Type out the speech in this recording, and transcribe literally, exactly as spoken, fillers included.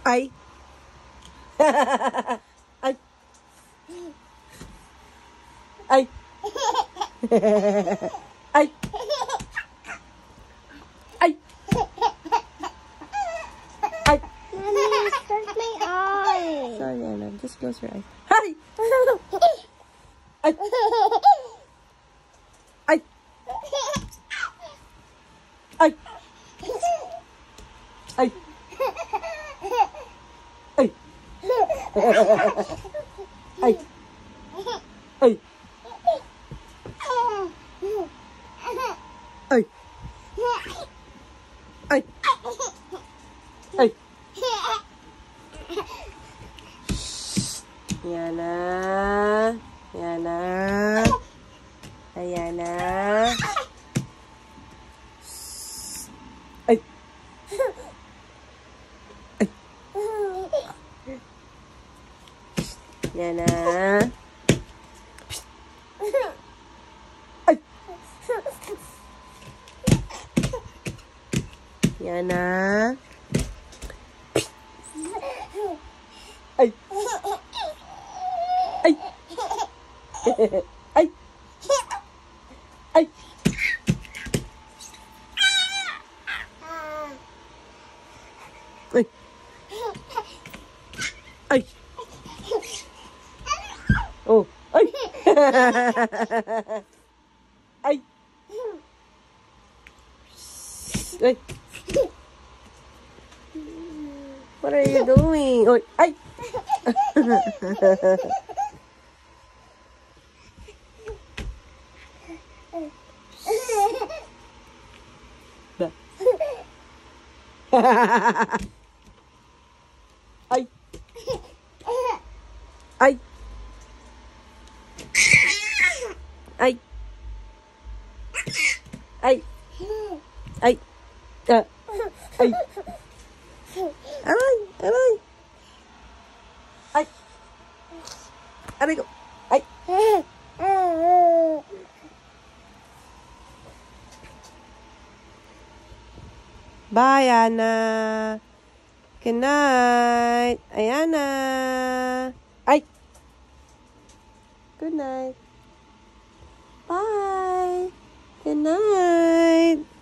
Ay. Ay. Ay. Ay. Ay. Ay. Mommy, it hurt my eye. Sorry, Yana. Just close your eyes. Hi. Ay. Ay. Ay. Ay. Ay. Ay. Ay. Ay. Ay. Ay. Yana. Yana. Yana. Ay. Ay. Yana. Ay. Yana. Ay. Ay. Ay. Ay. Ay. Ay. Oh. Ay. Ay. Ay. What are you doing? Oh, ay. Ay. Ay. Ay. Ay. Ay. Uh, ay. Aray, aray. Ay. Aray ko. Ay. Bye, Yana. Good night. Ayana. Ay. Good night. Bye. Good night.